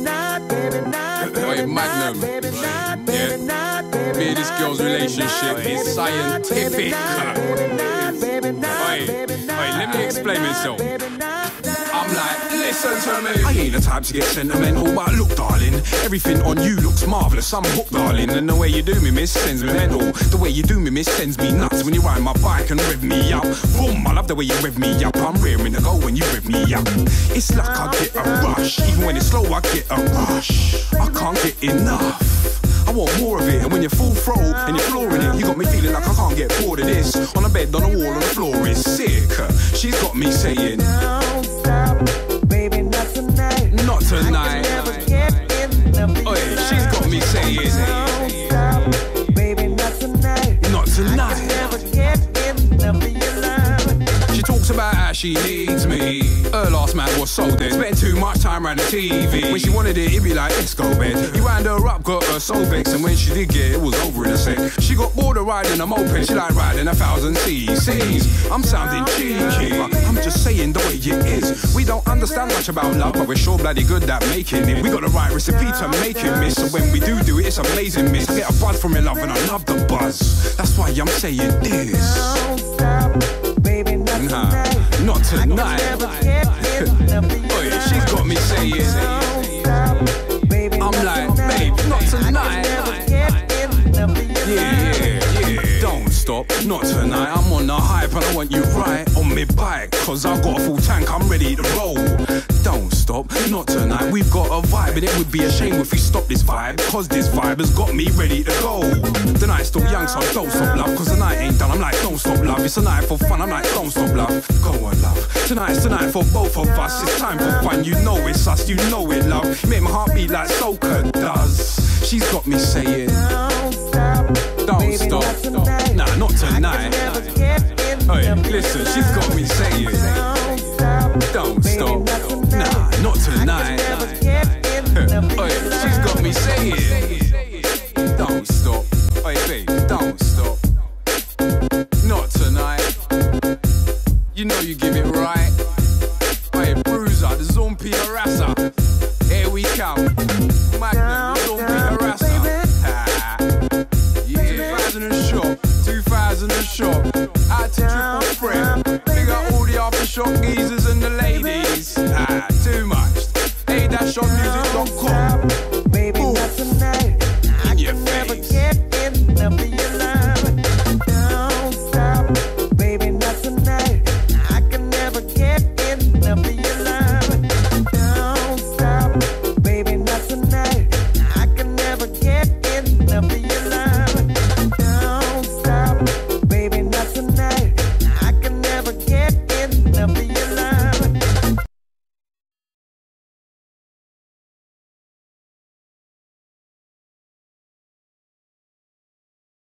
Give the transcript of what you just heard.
Wait, Magnum. Yeah. Me and this girl's relationship is scientific. Wait, let me explain myself. I'm like, listen to me. I ain't the type to get sentimental, but look, darling, everything on you looks marvellous. I'm hooked, darling, and the way you do me, miss, sends me mental. The way you do me, miss, sends me nuts. When you ride my bike and rev me up, boom, I love the way you rev me up. I'm rearing to go when you rev me up. It's like I get a rush, even when it's slow, I get a rush. I can't get enough. I want more of it, and when you're full throttle and you're flooring it, you got me feeling like I can't get bored of this. On the bed, on the wall, on the floor is sick. She's got me saying, don't stop, baby, not tonight. Not tonight. Oh yeah, she's got me saying, don't stop, baby, not tonight. Not tonight. I never get enough of your love. She talks about how she needs me. Her last man was so dead. Spent too much time around the TV. When she wanted it, it'd be like, let's go bed. He wound her up, got her so vexed. And when she did get it, it was over in a sec. She got bored of riding a moped. She like riding 1,000 cc's. I'm sounding cheeky, but I'm just saying the way it is. We don't understand much about love, but we're sure bloody good at making it. We got the right recipe to make it, miss. So when we do it, it's amazing, miss. I get a buzz from your love and I love the buzz. That's why I'm saying this. Don't stop, baby, not tonight. Not tonight. Oh yeah, she's got me saying, I'm like, babe, not tonight. Yeah. Don't stop, not tonight. I'm on the hype and I want you right on me bike. Cause I've got a full tank, I'm ready to roll. Don't stop, not tonight. We've got a vibe and it would be a shame if we stop this vibe. Cause this vibe has got me ready to go. The night's still young, so don't stop, love. Cause the night ain't done, I'm like, don't stop, love. It's a night for fun, I'm like, don't stop, love. Go on, love. Tonight's the night for both of us. It's time for fun, you know it's us, you know it, love. You make my heart beat like soca does. She's got me saying, don't stop, don't stop. Nah, not tonight. Oh yeah, listen, she's got me saying, don't stop. Nah, not tonight. Oh yeah, she's got me saying, don't stop. Oh yeah, babe, don't stop. Not tonight. You know you give it right. Oh yeah, Bruza, the zombie harasser. Here we come. Magnum, the zombie harasser. Yeah, 2000 a shot. Out to Triple Threat. Big up all the aftershock geezers and the ladies. Too much.